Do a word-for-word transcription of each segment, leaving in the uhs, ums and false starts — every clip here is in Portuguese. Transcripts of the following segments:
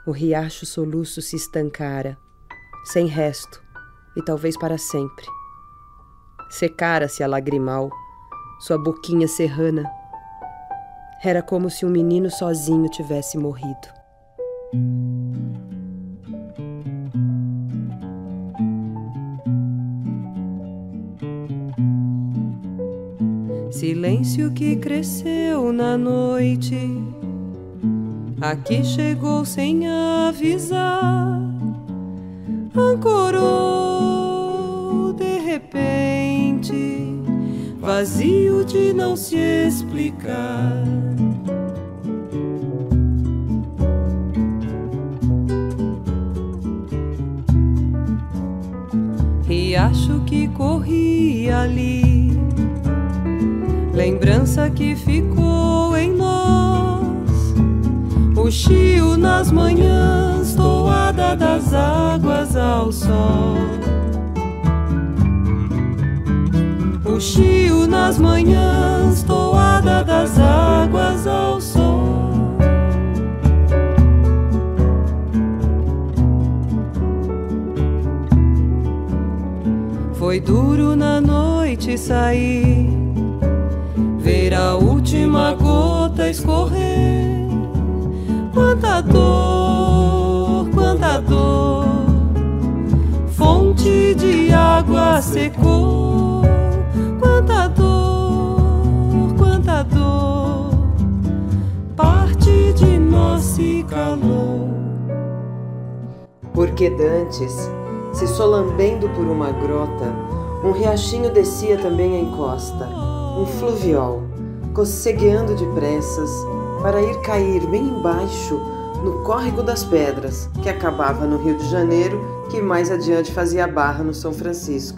o riacho soluço se estancara, sem resto, e talvez para sempre. Secara-se a lagrimal, sua boquinha serrana. Era como se um menino sozinho tivesse morrido. Silêncio que cresceu na noite, aqui chegou sem avisar, ancorou de repente, vazio de não se explicar. Riacho que corria ali, lembrança que ficou em nós, o chio nas manhãs, toada das águas ao sol. O chio nas manhãs, toada das águas ao sol. Foi duro na noite sair, ver a última gota escorrer. Quanta dor, quanta dor, fonte de água secou. Quanta dor, quanta dor, parte de nós se calou. Porque dantes, se solambendo por uma grota, um riachinho descia também a encosta, um fluviol, cossegueando depressas, para ir cair bem embaixo no córrego das pedras, que acabava no Rio de Janeiro, que mais adiante fazia barra no São Francisco.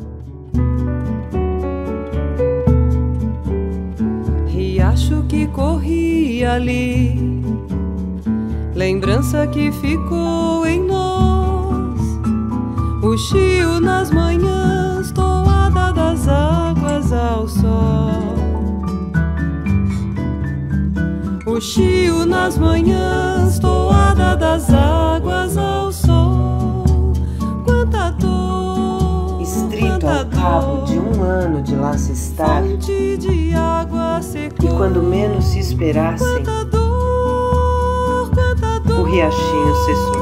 Riacho que corria ali, lembrança que ficou em nós, o chio nas manhãs, toada das águas ao sol. O chio nas manhãs, toada das águas ao sol. Quanta dor, estrito ao cabo de um ano de lá se estar, fonte de água secou. E quando menos se esperassem, quanta dor, quanta dor, o riachinho cessou.